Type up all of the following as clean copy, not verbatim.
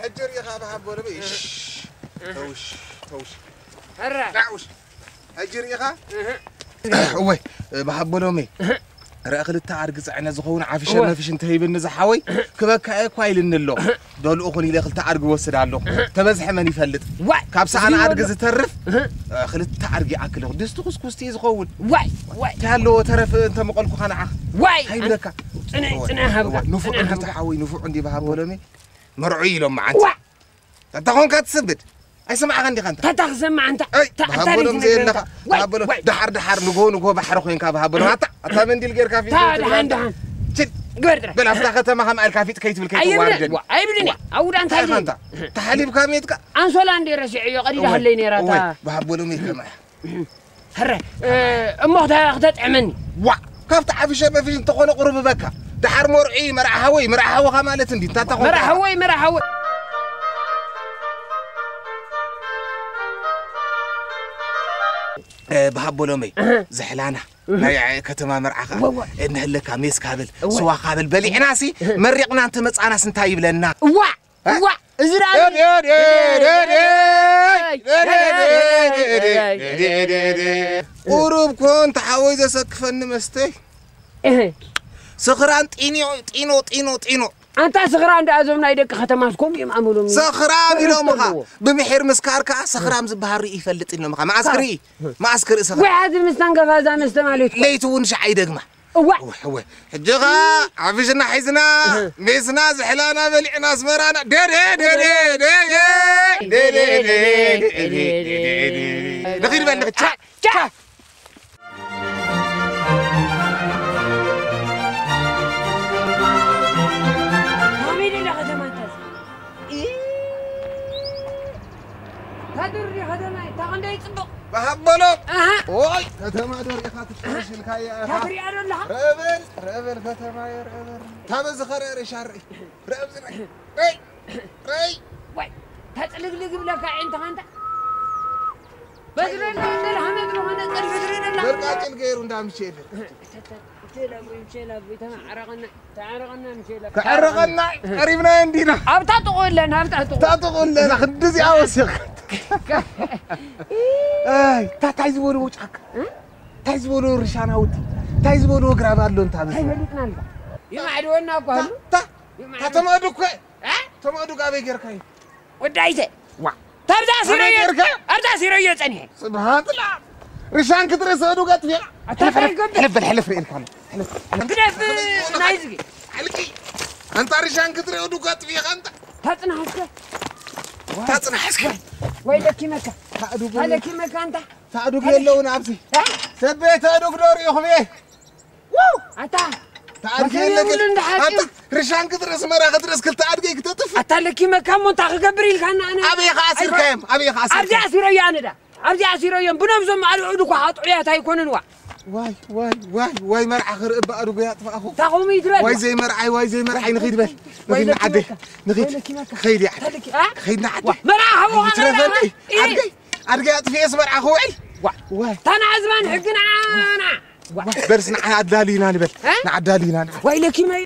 حجر يا خاب حبوا لبي توش هرا نعوش حجر يا خا وي بحبوا لومي رأخذ التعرق زعنا زخون عافية ما فيش انتهي بالنزحوي كبك كوايل نلو دول أخوني اللي أخذ تعرق وصل على تمزح من يفلت كابس أنا عرق زترف أخذ التعرق يأكله دستو كوستي زخون واي تهلو ترف أنت مقولك خانعة واي هاي لك أنا هبقى نفوق أنت تحوي نفوق عندي بهبولمي مرعي لهم معك أنت هون كاتسبت أسمع عندي خانت تتخزم أنت بهبولم زي النخ بهبولم دحر نجو بحر خوين كابهبولم أتا من دي الجير كافي دهان قدر بلا فتاة ما هم الكافي تكيت بالكيت واردني أيبني أود أنت هلي تحليب كاميتك أنسول عندي رشيعي قريب هليني راتا بهبولمي كمان هرا أمه تاخذت عمني كيف تعرف شيء ما فيش انت قول قرب بكا دحر مرعي مرع هوي خمالت اندي انت تاخذ مرع هوي بهبولومي زحلانه ناي كتما مرعخه ان هلك ميس كابل سوا كابل بلي عناسي مريقنا انت مصانا سنتا يبلنا وا ازرا قرب كنت حاوي زسكفن مستي سخران طينو أنت سخران دازم نايدك ختماسكم يمعملوا سخران إلو مخا بمحير مسكاركا سخران زبهار يفلت إنه مخا معسكري سخران واحد مستنقف هذا مستماليك ليتو ونشعي دقمة هو حجغا عفشنا حيزنا ميسنا زحلانا بلعنا سمرانا دير نغير بالك تشا بهبلو اوي كتما دور يخاطف الكايا كفري ادلها ربل كتما يا ربل تابز خرير شري ربل واي تطلقلق بلك انت بدرن الحمد لله انا بدرن الله برقاقل غيرو اندامشيل مشيلا تعرقنا مشيلا كعرقنا قريبنا عندنا ابتا تقول لنا خدزي اوسخ اي تايزبولو وچاك تايزبولو رشاناوت تايزبولو غرابالو انت عبس هيبلتنا يمعدونا قالو تمادوك تمادوك ابي غيركاي ودايته تبدا سيرو اردا سيرو يصني سبحان الله رشان كترس ادوغات فيا حلف ريلكان حلف نايزغي حلقي انت رشان كتري ادوغات فيا انت تاصنحسك ويلك مكا هلك مكا انت تعدوك يلون عبسي سبيت ادوك دوري يخمي واو اتا تعرف انت رشان كترس مرا كترس كل تعدقي كتطف اتلك مكا مو تخبري لك انا ابي خاسر كيم ارجع سيريا انا ارجع سيريا بنبزم على عودك حاطعيات هيكونن واي مرعى خرب ادوك يطفا اخو تقومي تبل واي زي مرعي نغيد بل نغيد نعدي خيدي خيدنا عدي مرعى هو ترفلي ارجع يطفي اسمر اخوي واي تنعزمان حقنا انا برس نعدالينا نبل نعدالينا ويلك ما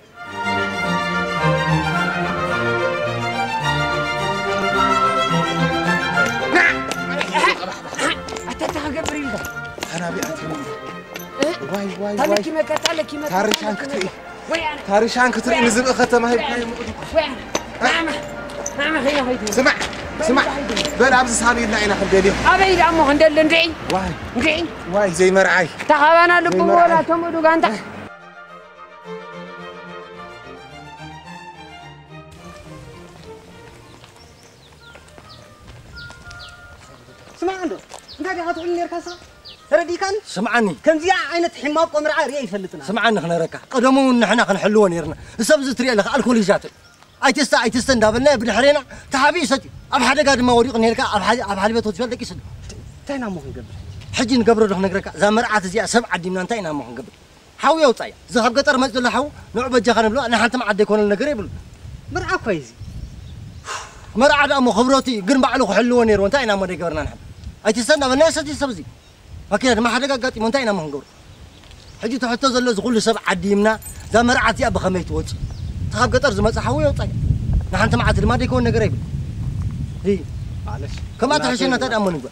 اتتخبري انا بياتي واي تلك مكا تاريشان كتري نزب ختمه هي وين نعم خير سمع بل عبد سامي لنا انا خدلي ابي دمو خندل ندعي واي زي مرعي تخابنا لب ولا تمدو غانتا سمع عنده انت قاعد تقول لي ركاسه ردي كان سمعني كم زي عينة حماق ومرعى ريا يفلتنا سمعنا خنا ركا قدمو نحنا خنحلوه نيرنا سبز تري لك الكل جات اي تست دابلنا ابن حرينا تحابيست اب حدا قاد ما وريق نيركا اب حدا بيت وتفلك يسد تاينا مو نقبر حجي نقبر دخ نغركا ذا مرعى تزيا سبع دينا انتينا مو نقبر حاوي وطايا زخب قطر مزل له حو نعبه جخن بلو انا حنت ما عدي يكون النغر يبل مرعى كويس مرعى دمو خبرتي غير بعلو حلوه نير وانتينا ما دغرنا نحن اي تست دابلنا ستي سبزي أكيد ما حدا قاطي منتينا ما هنقول حجي تحطه زلز كل سبع عديمنا ذا مرعتي أبو خميت وجه تخاف قطر زمت حوي وطي نحن تمعت ما يكون نقريب هي معلش كما تحشينا تدأمون نقول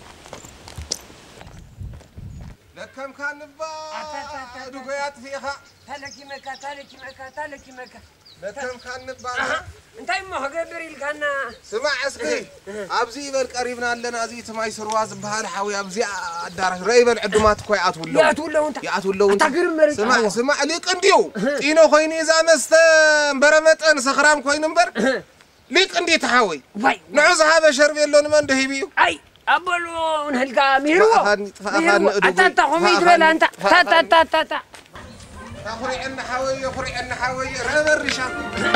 لكم كان نبا دقيات فيها تالكي مكا لكم كان نبا انت ما هقدر الكنا سمع اسكي ابزي بل قريبنا لنا زي تماي سرواز بحال حاوي ابزي ادارش ريبل عدمات كوي اتولو ياتولو انت سمع ليك انديو تينو خويني اذا مست برمطن سخرام كوي نمبر ليك اندي تحاوي نعوز هذا شرب يلون من دهيبيو اي ابلو نهلقا ميرو انت خميت ولا انت تا خري عنا حاوي رهب الرشا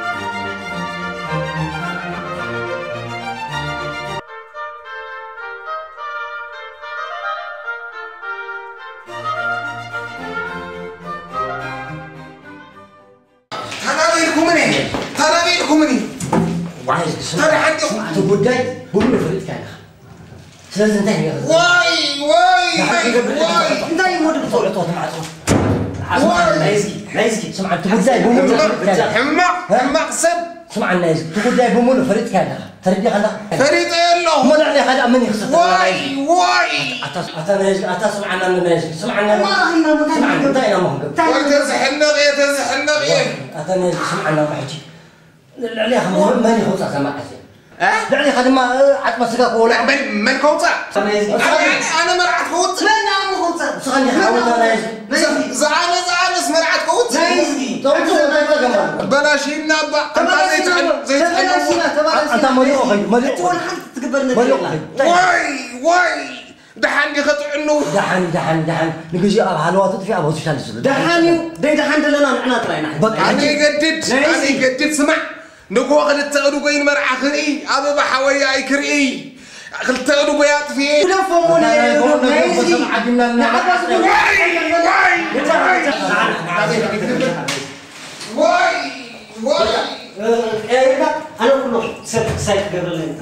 تنابيلكم مني ترى حد تبدأ بقول فريد كان سلسلة تانية واي انت يموت بطولة طوط معه نايزكي سمع تبدأ بقول حمق سب سمع الناس تبدأ بقول فريد كان فريد خلا فريد الله ما نعني هذا من يخسر واي أتا سمعنا الناس سمعنا سمعنا داينا مهجم تزح النغية أتا ناس سمعنا وحكي عليها ما يخوص سمع دعني خدمة عتمة سكاك ولا من كوتا أنا مرعت كوت من عم خلص سخني حاولت أنا زعانس مرعت كوت نايزكي بلاشين نبع زي أنت مريض تقول حد تقبلنا واي دحاني خطع إنه دحاني نجي هالوقت في أبو سشان السود دحاني دحان لنا نحن طلعنا أنا جدد سمع نقول قد تقولوا مرعى خري أبى بحوي أي كري قد تقولوا بيات فيه لا فهموني واي أنا كله سايق قبل أنت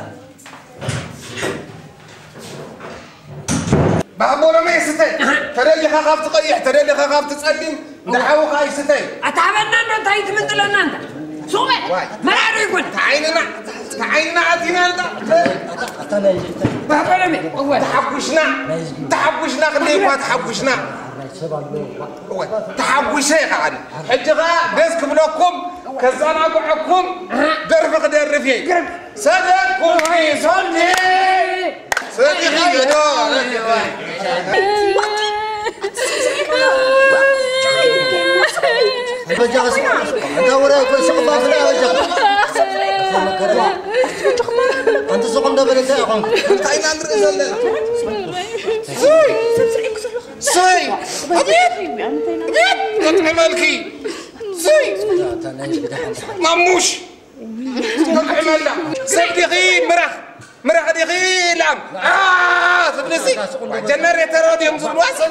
بابونا ما يستي ترى اللي خاف تقيح ترى اللي خاف تسلم نحاول خايف ستي اتعبنا انت هيك من طلعنا انت سومه ما راح يقول تعيننا عتينا انت بابونا هو تحبشنا خليك ما تحبشنا تحبشي قاعد حجغا ديسك بلوكم كزانا قعكم درفق درفي صدقكم في صدي صدقي بجاس أنت وراك سوق ما في وجهك أنت سوق ده بلد أخوك تعين عند الرجال سوي أبيت مالكي سوي ماموش عملنا صدقي مرح دقيقة لام تبلسي جنريتر راديوم زبل واسم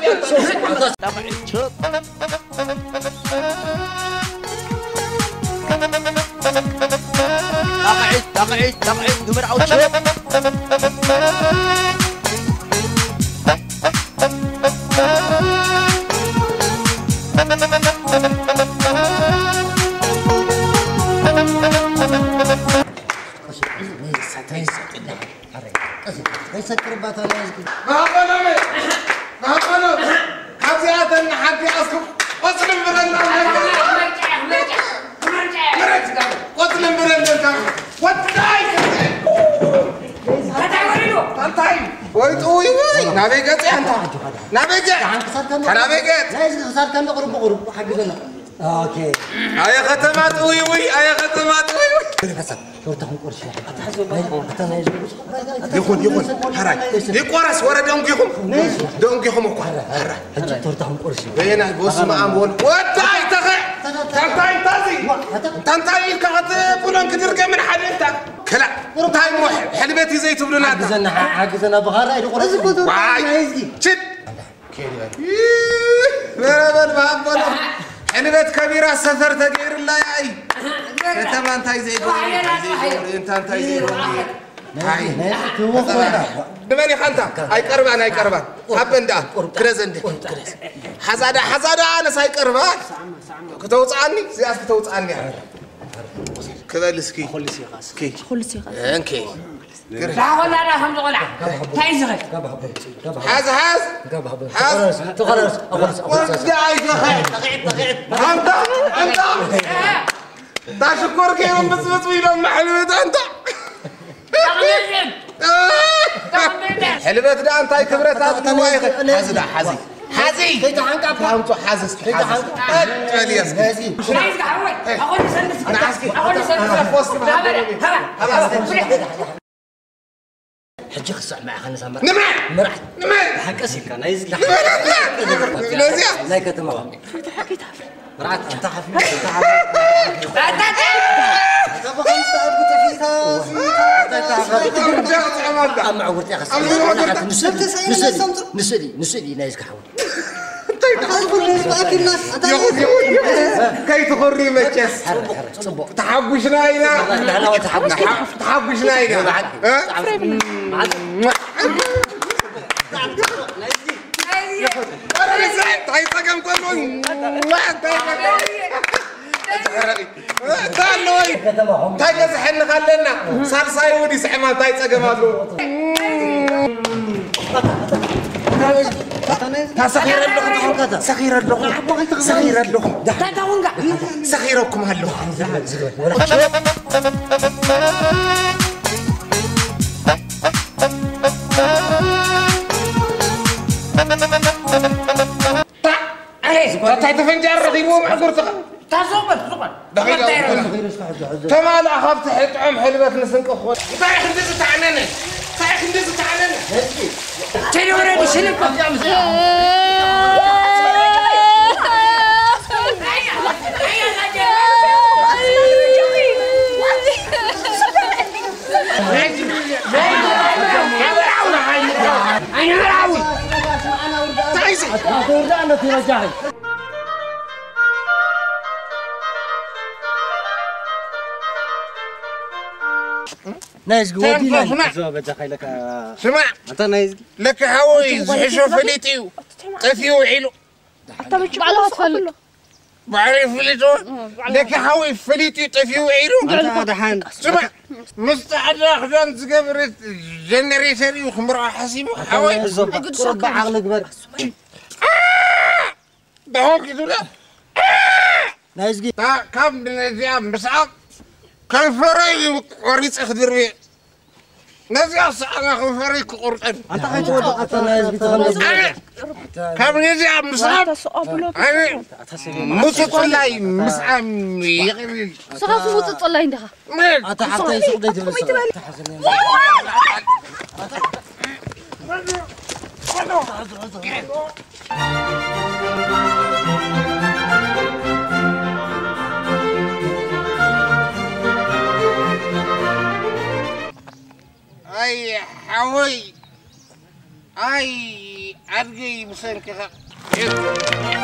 تقعد مرعى وتشوف يسكر باتنا ما حتى حتى أسكت وصل برنا وصل برنا وتاي وي نافيجات أنت نافيجات لازم خسر كان قرب حقنا اوكي يا ختمات وي يا ختمات وي شو تاخذ قرش يخون حراي يقرص ورا دونكيهم حراي انت تاخذ قرش بينا بوس ما امبول وتاي تنتاي كغت بولن كدرق من حد انت كلا تاي مو حلبتي زي تبلنا حجزنا بغار اي قرص واي شد مرابن بابن حلبت كبيرة سفر تغير الله ياي كتما انتاي زي انتاي زي هاي دماني خانتا اي قربان حبن دا كرزند حزادا انا ساي قربان كتوصاني زياس كتوصاني كبالسكي خلص يا قاس كي خلص يا غاز انكي لا ولا لا هم ولا تايزغ حاز حاز خلاص وداعي انت تشكر كيف بس ويلهم محلوت انت حلبت ده انت كبرت حازي كيف عنك فهمتوا حازس حازي عايز احول اقول سلس اقول سلس حجي خصع مع خلنا سامر نمر حق اسك انا يزك نمر لا كتمام مرعت انت حفيد معورت يا نسلي نايزك حول كي تغري مجلس تحبشنا هنا تحبشنا هنا تاي كزحن خلنا صار صايودي سحما تاي تصقمالو سخير اللغة سخير اللغة سخير اللغة سخيركم هاللغة تاي تفنجر رغيبو معقرتك تصوبت كمان أخذت حطعم حلبة نسنك أخوات طايح ندز تعنني طايح ندز تعنني تاني وراني شلك أنا مراوي تعيسي ورجعنا في رجعي نايز قوادي سمع انت نايز لك هوي زحشو فليتيو طفيو عيلو حتى مش على هتفلو بعرف فليتو لك هوي فليتيو طفيو عيلو انت دحان سمع مستعد اخذان تقبرت جنريتري وخمرة حسيمو هوي ربع عقلك بر دهوك يدولا نايز قي كم من الزيام بسعب كان فريق وريس اخدر بيه نزيع سعنا كان فريق قرطن انت حيت ودق انت نايز قي تغلب كم نزيع مسعب انا متطلعي مسعم يغلي صغار متطلع عندها انت حتى يسوق ديت اي حوي اي ارجي مسنك